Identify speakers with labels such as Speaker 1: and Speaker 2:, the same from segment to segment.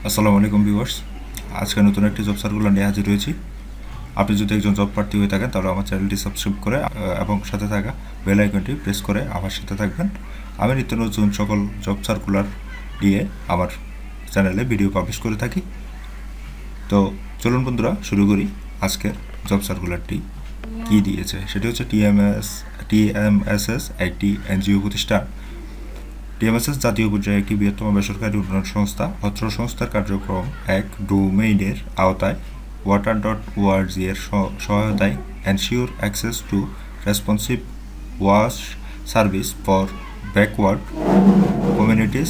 Speaker 1: আসসালামু আলাইকুম ভিউয়ার্স। আজকে নতুন একটি জব সার্কুলার নিয়ে হাজির হয়েছি। আপনি যদি একজন জব প্রার্থী হয়ে থাকেন তাহলে আমার চ্যানেলটি সাবস্ক্রাইব করে এবং সাথে থাকা বেল আইকনটি প্রেস করে আমার সাথে থাকবেন। আমি নিত্য নতুন সকল জব সার্কুলার দিয়ে আমার চ্যানেলে ভিডিও পাবলিশ করে থাকি। তো চলুন বন্ধুরা শুরু করি। আজকের জব সার্কুলারটি কী দিয়েছে সেটি হচ্ছে টিএমএসএস একটি এনজিও প্রতিষ্ঠান। টিএমএসএস জাতীয় পর্যায়ে একটি বৃহত্তম বেসরকারি উন্নয়ন সংস্থা। অত্র সংস্থার কার্যক্রম এক ডোমেইনের আওতায় water.org এর সহায়তায় এনশিওর অ্যাক্সেস টু রেসপন্সিভ ওয়াশ service for backward communities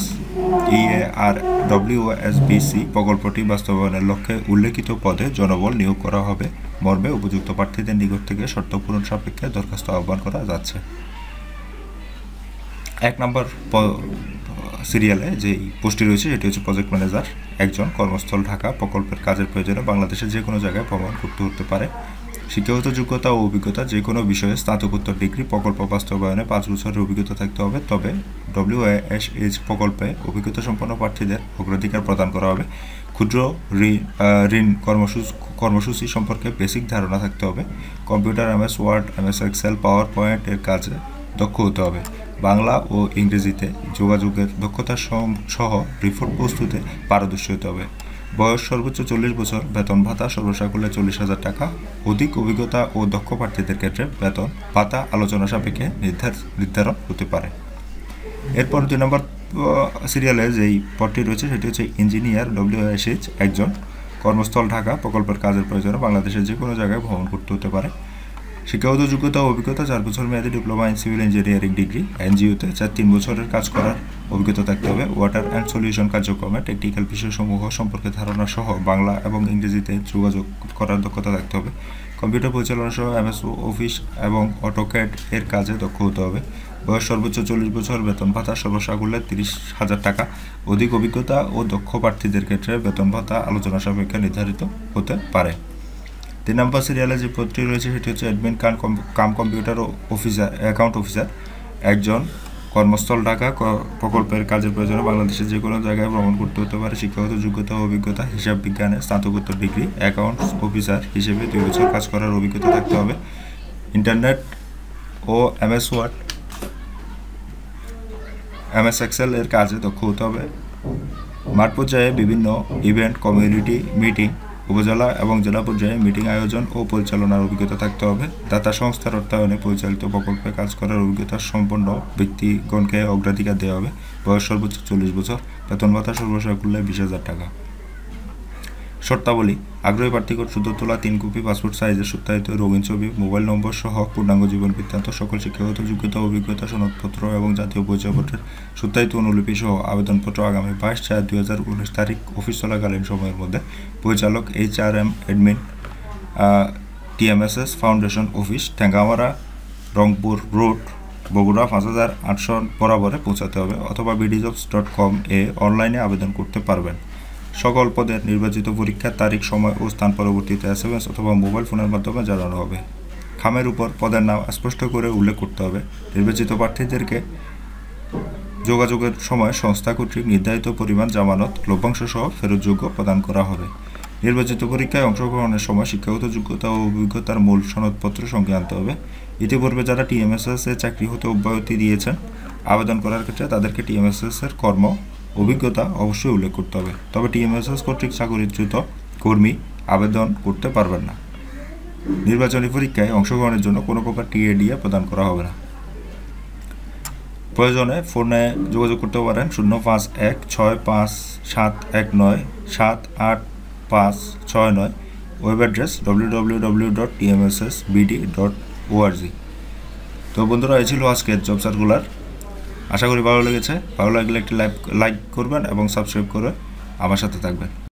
Speaker 1: EARWSBC প্রকল্পটি বাস্তবায়নের লক্ষ্যে উল্লেখিত পদে জনবল নিয়োগ করা হবে মর্মে উপযুক্ত প্রার্থীদের নিকট থেকে শর্ত পূরণ সাপেক্ষে দরখাস্ত আহ্বান করা যাচ্ছে। 1 নম্বর সিরিয়ালে যেই পোস্টটি রয়েছে সেটি হচ্ছে প্রজেক্ট ম্যানেজার। একজন কর্মস্থল ঢাকা প্রকল্পের কাজের প্রয়োজনে বাংলাদেশের যে কোনো জায়গায় ভ্রমণ করতে হতে পারে। শিক্ষাগত যোগ্যতা ও অভিজ্ঞতা যে কোনো বিষয়ে স্নাতকোত্তর ডিগ্রি, প্রকল্প বাস্তবায়নে 5 বছরের অভিজ্ঞতা থাকতে হবে। তবে WISH প্রকল্পে অভিজ্ঞতা সম্পন্ন প্রার্থীদের অগ্রাধিকার প্রদান করা হবে। ক্ষুদ্র ঋণ কর্মসূচি সম্পর্কে বেসিক ধারণা থাকতে হবে। Computer, MS Word, MS Excel, PowerPoint এর কাজে দক্ষ হতে হবে। বাংলা ও ইংরেজিতে যোগাযোগের দক্ষতা সহ রিপোর্ট প্রস্তুতে পারদর্শী হতে হবে। বয়স সর্বোচ্চ 40 বছর। বেতন ভাতা সর্বসাকুল্যে 40,000 টাকা। অধিক অভিজ্ঞতা ও দক্ষ প্রার্থীদের ক্ষেত্রে বেতন ভাতা আলোচনা সাপেক্ষে নির্ধারণ হতে পারে। এরপর 2 নম্বর সিরিয়ালে যেই পদটি রয়েছে সেটি হচ্ছে ইঞ্জিনিয়ার। WISH একজন কর্মস্থল ঢাকা প্রকল্পের কাজের প্রয়োজনে বাংলাদেশের যে কোনো জায়গায় ভ্রমণ করতে হতে পারে। শিক্ষাগত যোগ্যতা ও অভিজ্ঞতা 4 বছর মেয়াদী diploma in civil engineering degree. এনজিওতে 3 বছরের কাজ করার অভিজ্ঞতা থাকতে হবে। ওয়াটার অ্যান্ড সলিউশন কার্যক্রমে টেকনিক্যাল বিষয়সমূহ সম্পর্কে ধারণা সহ বাংলা এবং ইংরেজিতে যোগাযোগ করার দক্ষতা থাকতে হবে। কম্পিউটার পরিচালনা সহ MS অফিস এবং অটোক্যাড এর কাজে দক্ষ হতে হবে। বয়স সর্বোচ্চ 40 বছর। বেতন ভাতা সর্বসাকুল্যে 30,000 টাকা। অধিক অভিজ্ঞতা ও দক্ষ প্রার্থীদের ক্ষেত্রে বেতন ভাতা আলোচনা সাপেক্ষে নির্ধারিত হতে পারে। 3 নম্বর সিরিয়ালে যে পদটি রয়েছে সেটি হচ্ছে admin cum computer officer account officer. একজন কর্মস্থল ঢাকা প্রকল্পের কাজের প্রয়োজনে বাংলাদেশের যে কোনো জায়গায় ভ্রমণ করতে হতে পারে। শিক্ষাগত যোগ্যতা ও অভিজ্ঞতা হিসাব বিজ্ঞানে স্নাতকোত্তর ডিগ্রি। অ্যাকাউন্টস অফিসার হিসেবে 2 বছর কাজ করার অভিজ্ঞতা থাকতে হবে। ইন্টারনেট ও MS ওয়ার্ড, MS এক্সেল এর কাজে দক্ষ হতে হবে। মাঠ পর্যায়ে বিভিন্ন ইভেন্ট, কমিউনিটি মিটিং, উপজেলা এবং জেলা পর্যায়ে মিটিং আয়োজন ও পরিচালনার অভিজ্ঞতা থাকতে হবে। দাতা সংস্থার অর্থায়নে পরিচালিত প্রকল্পে কাজ করার অভিজ্ঞতা সম্পন্ন ব্যক্তিগণকে অগ্রাধিকার দেওয়া হবে। বয়স সর্বোচ্চ 40 বছর। বেতন ভাতা সর্বসাকুল্যে 20,000 টাকা। শর্তাবলী: আগ্রহী প্রার্থীগণ শুদ্ধ তোলা 3 কপি পাসপোর্ট সাইজের সত্যায়িত রঙিন ছবি, মোবাইল নম্বর সহ পূর্ণাঙ্গ জীবন বৃত্তান্ত, সকল শিক্ষাগত যোগ্যতা, অভিজ্ঞতা সনদপত্র এবং জাতীয় পরিচয়পত্রের সত্যায়িত অনুলিপি সহ আবেদনপত্র আগামী 22/4/2019 তারিখ অফিস চলাকালীন সময়ের মধ্যে পরিচালক HRM admin TMSS foundation office, Thengamara, Rangpur road, Bogura 5800 বরাবরে পৌঁছাতে হবে অথবা bdjobs.com এ অনলাইনে আবেদন করতে পারবেন। সকল পদের নির্বাচিত পরীক্ষার তারিখ, সময় ও স্থান পরবর্তীতে SMS অথবা মোবাইল ফোনের মাধ্যমে জানানো হবে। খামের উপর পদের নাম স্পষ্ট করে উল্লেখ করতে হবে। নির্বাচিত প্রার্থীদেরকে যোগাযোগের সময় সংস্থা কর্তৃক নির্ধারিত পরিমাণ জামানত, লভ্যাংশ সহ ফেরতযোগ্য প্রদান করা হবে। নির্বাচিত পরীক্ষায় অংশগ্রহণের সময় শিক্ষাগত যোগ্যতা ও অভিজ্ঞতার মূল সনদপত্র সঙ্গে আনতে হবে। ইতিপূর্বে যারা TMSS এ চাকরি হতে অব্যাহতি দিয়েছেন আবেদন করার ক্ষেত্রে তাদেরকে TMSS এর অভিজ্ঞতা অবশ্যই উল্লেখ করতে হবে। তবে TMSS কর্তৃক চাকরিচ্যুত কর্মী আবেদন করতে পারবেন না। নির্বাচনী পরীক্ষায় অংশগ্রহণের জন্য কোনো প্রকার TADA প্রদান করা হবে না। প্রয়োজনে ফোনে যোগাযোগ করতে পারেন 051-6719-78569। Web address www.tmssbd.org। তো বন্ধুরা, এই ছিল আজকের জব সার্কুলার। আশা করি ভালো লেগেছে। ভালো লাগলে একটি লাইক করবেন এবং সাবস্ক্রাইব করে আমার সাথে থাকবেন।